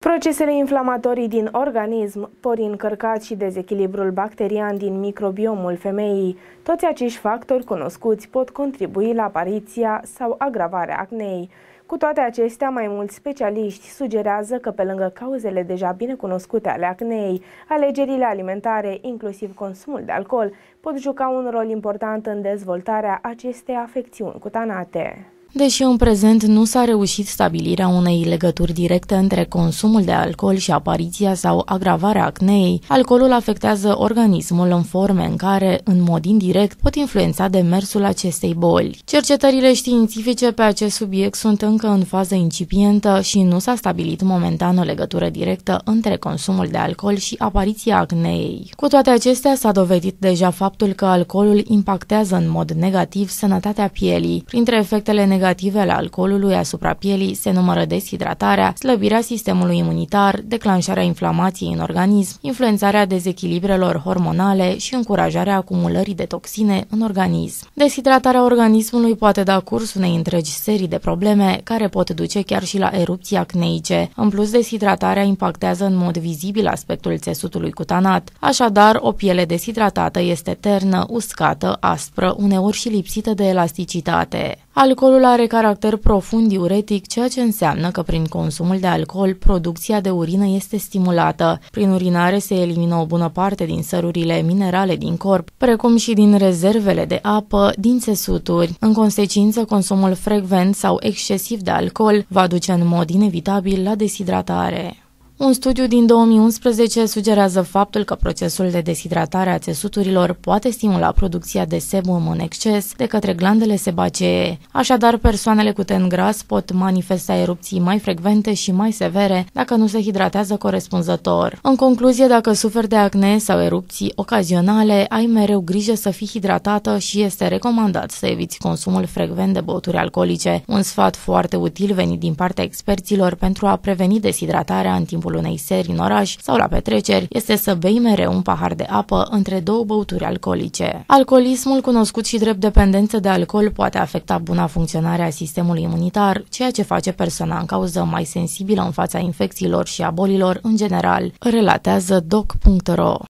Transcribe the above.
Procesele inflamatorii din organism, porii încărcați și dezechilibrul bacterian din microbiomul femeii, toți acești factori cunoscuți pot contribui la apariția sau agravarea acneei. Cu toate acestea, mai mulți specialiști sugerează că pe lângă cauzele deja bine cunoscute ale acneei, alegerile alimentare, inclusiv consumul de alcool, pot juca un rol important în dezvoltarea acestei afecțiuni cutanate. Deși în prezent nu s-a reușit stabilirea unei legături directe între consumul de alcool și apariția sau agravarea acneei, alcoolul afectează organismul în forme în care, în mod indirect, pot influența demersul acestei boli. Cercetările științifice pe acest subiect sunt încă în fază incipientă și nu s-a stabilit momentan o legătură directă între consumul de alcool și apariția acneei. Cu toate acestea, s-a dovedit deja faptul că alcoolul impactează în mod negativ sănătatea pielii. Printre efectele negative ale alcoolului asupra pielii se numără deshidratarea, slăbirea sistemului imunitar, declanșarea inflamației în organism, influențarea dezechilibrelor hormonale și încurajarea acumulării de toxine în organism. Deshidratarea organismului poate da curs unei întregi serii de probleme care pot duce chiar și la erupții acneice. În plus, deshidratarea impactează în mod vizibil aspectul țesutului cutanat. Așadar, o piele deshidratată este ternă, uscată, aspră, uneori și lipsită de elasticitate. Alcoolul are caracter profund diuretic, ceea ce înseamnă că prin consumul de alcool, producția de urină este stimulată. Prin urinare se elimină o bună parte din sărurile minerale din corp, precum și din rezervele de apă din țesuturi. În consecință, consumul frecvent sau excesiv de alcool va duce în mod inevitabil la deshidratare. Un studiu din 2011 sugerează faptul că procesul de deshidratare a țesuturilor poate stimula producția de sebum în exces de către glandele sebacee. Așadar, persoanele cu ten gras pot manifesta erupții mai frecvente și mai severe dacă nu se hidratează corespunzător. În concluzie, dacă suferi de acne sau erupții ocazionale, ai mereu grijă să fii hidratată și este recomandat să eviți consumul frecvent de băuturi alcoolice. Un sfat foarte util venit din partea experților pentru a preveni deshidratarea în timpul unei serii în oraș sau la petreceri este să bei mereu un pahar de apă între două băuturi alcoolice. Alcoolismul, cunoscut și drept dependență de alcool, poate afecta buna funcționare a sistemului imunitar, ceea ce face persoana în cauză mai sensibilă în fața infecțiilor și a bolilor în general, relatează doc.ro.